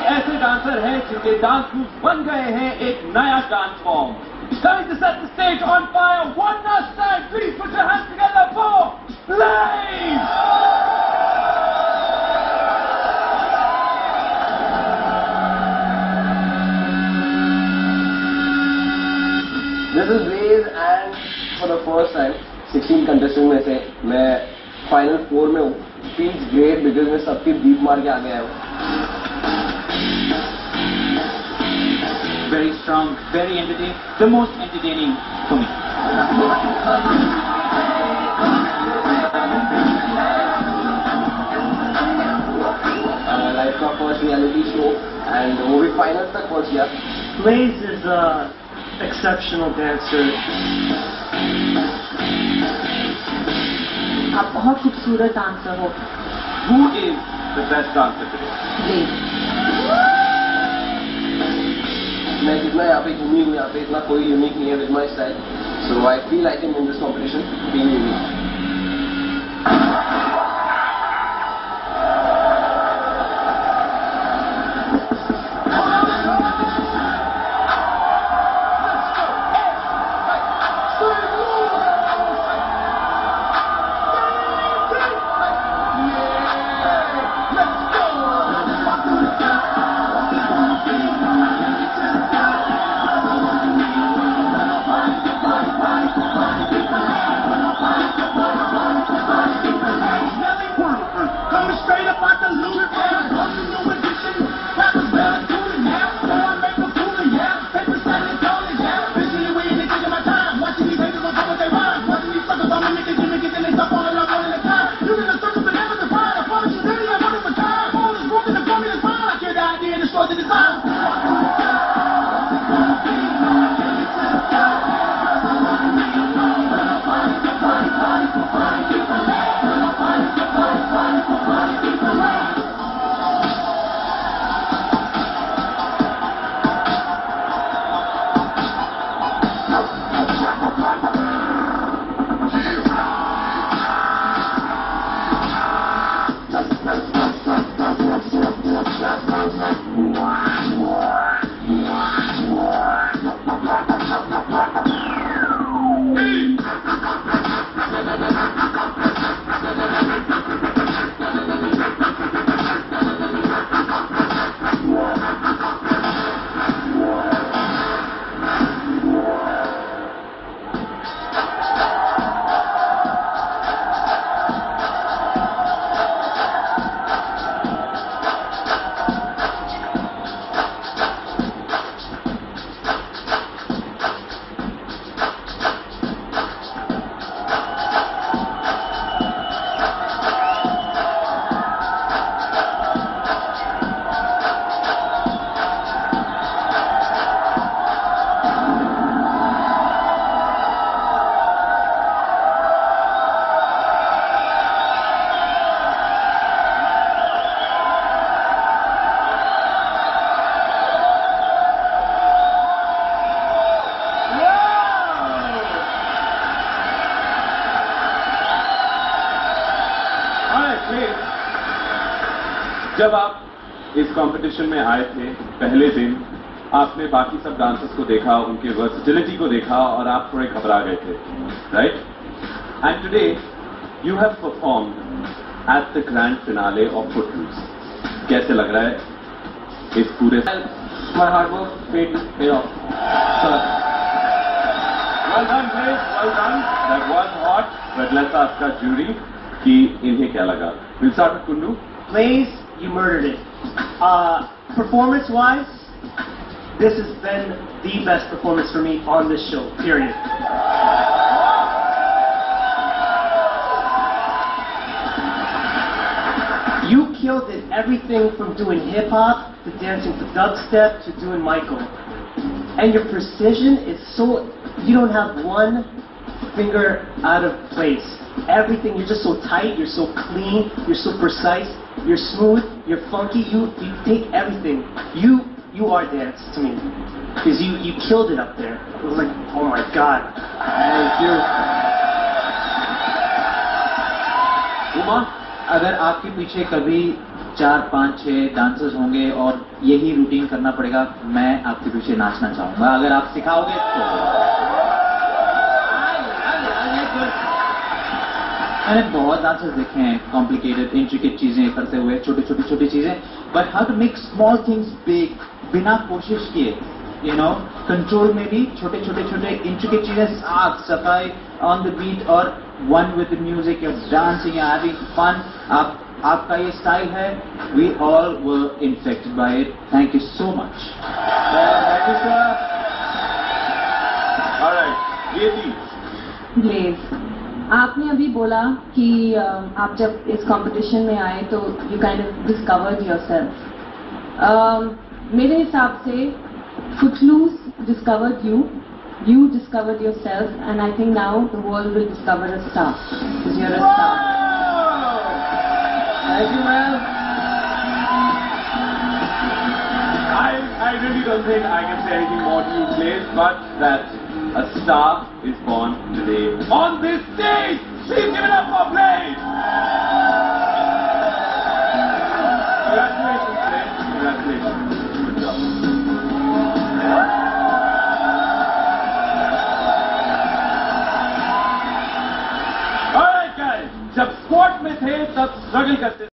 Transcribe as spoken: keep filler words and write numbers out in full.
ऐसे डांसर हैं जिनके डांस मूव्स बन गए हैं एक नया dance form. Time to set the stage on fire. One last time, please put your hands together for Blaze. This is Blaze and for the first time sixteen contestants में से मैं final four में हूँ. Feels great because मैं सबकी beep मार के आगे आया हूँ. Very strong, very entertaining, the most entertaining for me. Uh, like our first reality show and वो भी finals तक पहुँच गया. Blaze is an exceptional dancer. आप बहुत खूबसूरत डांसर हो. Who is the best dancer today? Blaze. मैं जितना यहाँ पे घूमी हूँ यहाँ पे इतना कोई यूनिक नहीं है with my style. So I feel I can win this competition being unique. जब आप इस कंपटीशन में आए थे पहले दिन आपने बाकी सब डांसर्स को देखा, उनके वर्सेटिलिटी को देखा और आप थोड़े घबरा गए थे, right? And today you have performed at the grand finale of Footloose. कैसे लग रहा है इस पूरे? My hard work paid off. Well done please, well done. That was hot. But let's ask the jury कि इन्हें क्या लगा. Will start with Kundu. Blaze, you murdered it. Uh, performance-wise, this has been the best performance for me on this show, period. You killed it. Everything from doing hip-hop, to dancing to dubstep, to doing Michael. And your precision is so... You don't have one finger out of place. Everything, you're just so tight, you're so clean, you're so precise, you're smooth, you're funky, you you take everything. You you are dance to me. Because you, you killed it up there. It was like, oh my god. Thank you. Uma, अगर आपके पीछे कभी चार पाँच छः dancers होंगे और यही रूटीन करना पड़ेगा, मैं आपके पीछे नाचना चाहूँगा अगर आप सिखाओगे तो। मैंने बहुत डांसर्स देखे हैं कॉम्प्लिकेटेड इंट्रिकेट चीजें करते हुए, छोटी छोटी छोटी चीजें, but how to make small things big बिना कोशिश किए, यू नो, कंट्रोल में भी छोटे छोटे छोटे इंट्रिकेट चीजें, साफ सफाई ऑन द बीट और one with the music, you dancing, you having fun. आप आपका ये स्टाइल है, we all were infected by it. Thank you so much. Thank you sir. Alright, ये थी ब्लेज, आपने अभी बोला कि uh, आप जब इस कंपटीशन में आए तो you kind of discovered yourself. मेरे हिसाब से Footloose discovered you, you discovered yourself, and I think now the world will discover a star, because you are a star. Thank you ma'am. I, I really don't think I can say anything more to you, Blaze, but that a star is born today on this stage. Please give it up for Blaze. Congratulations, Blaze. Congratulations. Good job. All right, guys. जब squad में थे तब struggle करते